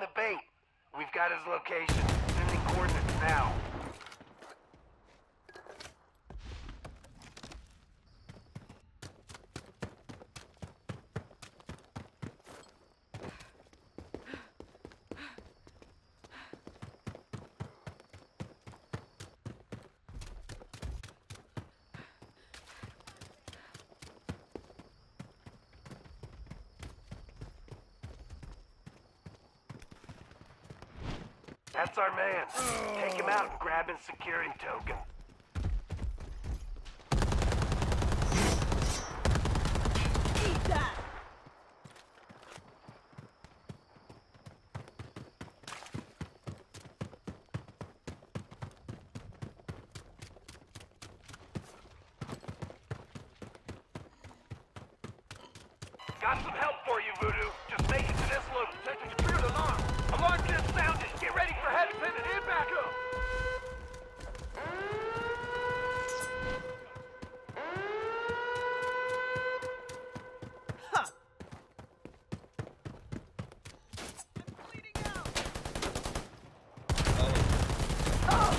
the bait. We've got his location. Sending coordinates now. That's our man. Take him out and grab his security token. Eat that! Got some help for you, Voodoo. Just make it to this location. Detecting a triggered alarm. Alarm just sounded. Get ready for heavy pin and in backup. Ha! I'm bleeding out! Oh!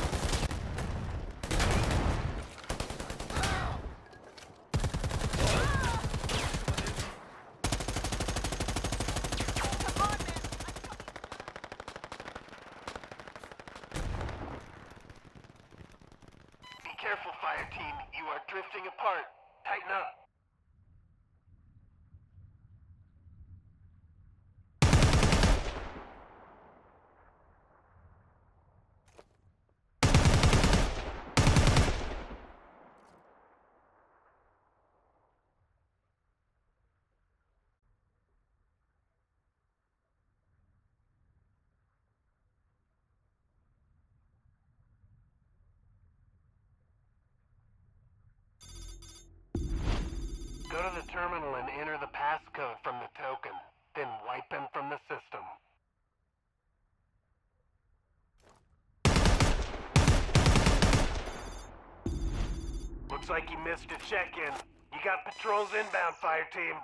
Careful, fire team. You are drifting apart. Tighten up. Go to the terminal and enter the passcode from the token. Then wipe him from the system. Looks like you missed a check-in. You got patrols inbound, fire team.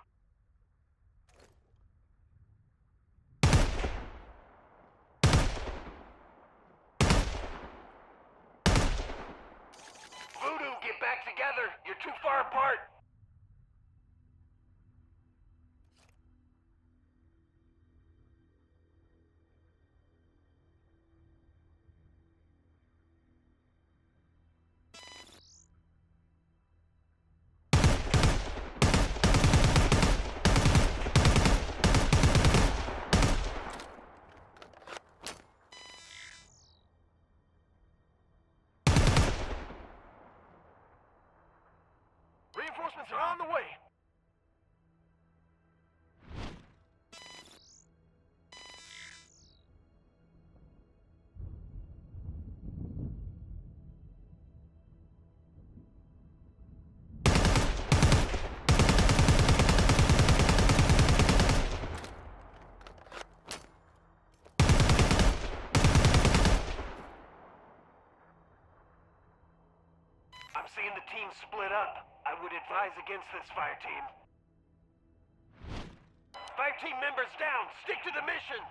Voodoo, get back together. You're too far apart. Reinforcements are on the way. I'm seeing the team split up. I would advise against this, fire team. Fire team members down! Stick to the mission!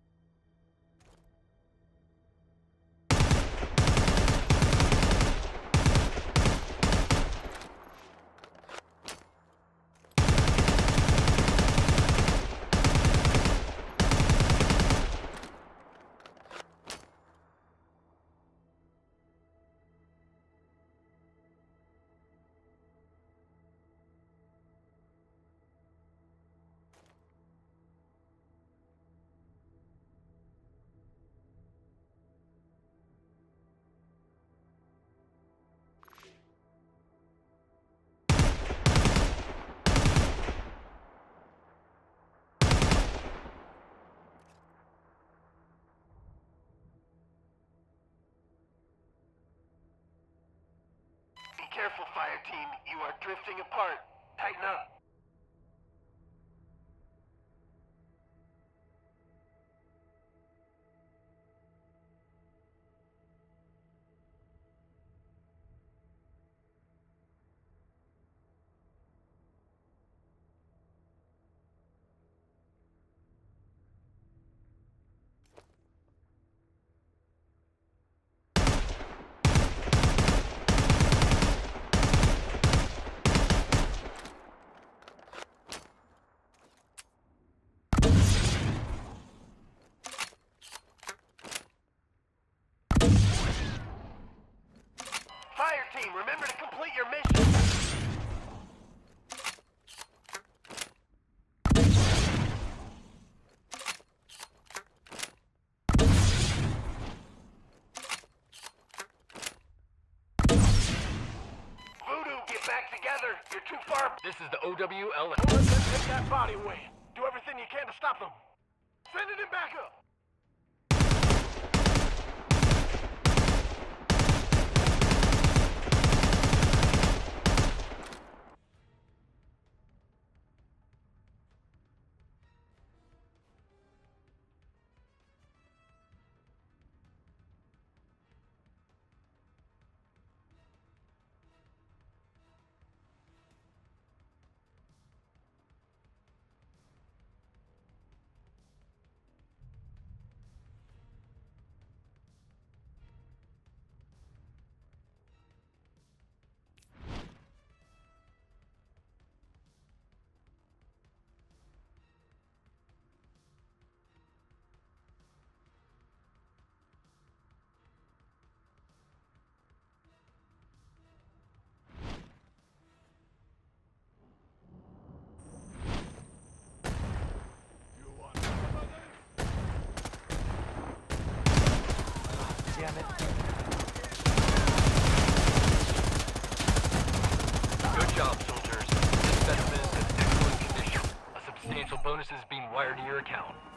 Be careful, fire team. You are drifting apart. Tighten up. brother. You're too far. This is the OWL. Don't let them take that body away. Do everything you can to stop them. Send it in back up. Damn it. Good job, soldiers. This specimen is in excellent condition. A substantial bonus is being wired to your account.